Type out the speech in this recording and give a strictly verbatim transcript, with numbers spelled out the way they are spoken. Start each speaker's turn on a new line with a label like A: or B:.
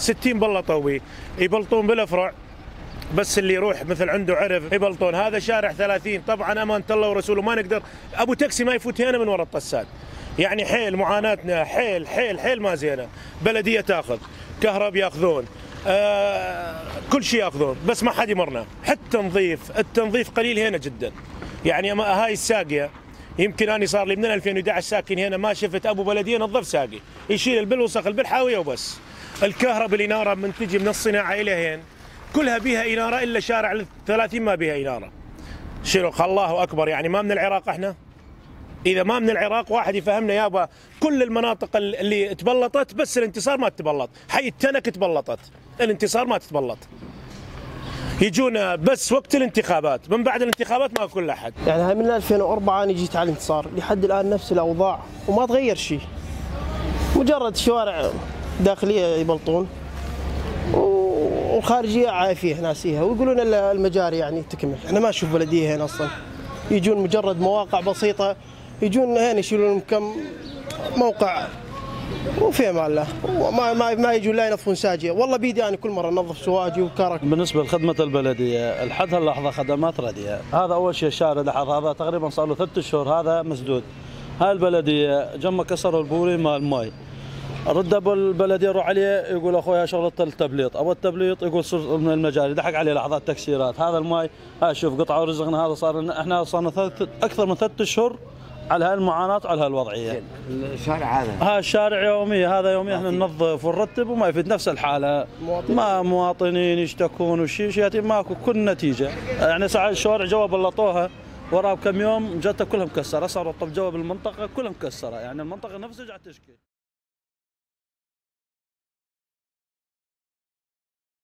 A: ستين بلطوا يبلطون بالافرع، بس اللي يروح مثل عنده عرف يبلطون. هذا شارع ثلاثين، طبعا امانه الله ورسوله ما نقدر، ابو تاكسي ما يفوت هنا من وراء الطساد. يعني حيل معاناتنا، حيل حيل حيل ما زينه. بلديه تاخذ، كهرب ياخذون، آه كل شيء ياخذون، بس ما حد يمرنا. حتى نظيف، التنظيف قليل هنا جدا. يعني هاي الساقيه، يمكن اني صار لي من ألفين وأحد عشر ساكن هنا، ما شفت ابو بلديه نظف ساقي، يشيل البل وسخ البل حاويه وبس. الكهرب الاناره من تجي من الصناعه الى هين كلها بها اناره، الا شارع ثلاثين ما بها اناره. شنو الله اكبر، يعني ما من العراق احنا؟ اذا ما من العراق واحد يفهمنا يابا. كل المناطق اللي تبلطت، بس الانتصار ما تتبلط. حي التنك تبلطت، الانتصار ما تتبلط. يجونا بس وقت الانتخابات، من بعد الانتخابات ما كل احد.
B: يعني هاي من ألفين وأربعة انا جيت على الانتصار، لحد الان نفس الاوضاع وما تغير شيء. مجرد شوارع داخليه يبلطون والخارجيه عايفيه ناسيها، ويقولون المجاري يعني تكمل. احنا ما نشوف بلديه هنا اصلا، يجون مجرد مواقع بسيطه، يجون هنا يشيلون كم موقع وفي امان الله، ما ما ما يجون لا ينظفون ساجيه. والله بيدي انا يعني كل مره انظف سواجي وكرك.
C: بالنسبه لخدمه البلديه لحد هاللحظه خدمات رديئه. هذا اول شيء الشارع لحظ هذا تقريبا صار له ثلاث اشهر هذا مسدود. هاي البلديه جم كسروا البوري مال المي، رد ابو البلديه يروح عليه يقول اخوي شغله التبليط، ابو التبليط يقول صرت من المجاري، ضحك عليه لحظات تكسيرات. هذا المي هاي شوف قطعه ورزقنا، هذا صار احنا صار ثلاث اكثر من ثلاث اشهر على هالمعاناه وعلى هالوضعيه.
D: الشارع هذا
C: ها الشارع يومي، هذا يومي احنا ننظف ونرتب وما يفيد نفس الحاله. مواطنين. ما مواطنين يشتكون وشي شيء ماكو كل نتيجه. يعني ساعات الشوارع جوا بلطوها وراه بكم يوم جاتها كلها مكسره، صاروا طب جوا بالمنطقه كلها مكسره، يعني المنطقه نفسها قاعد تشكي.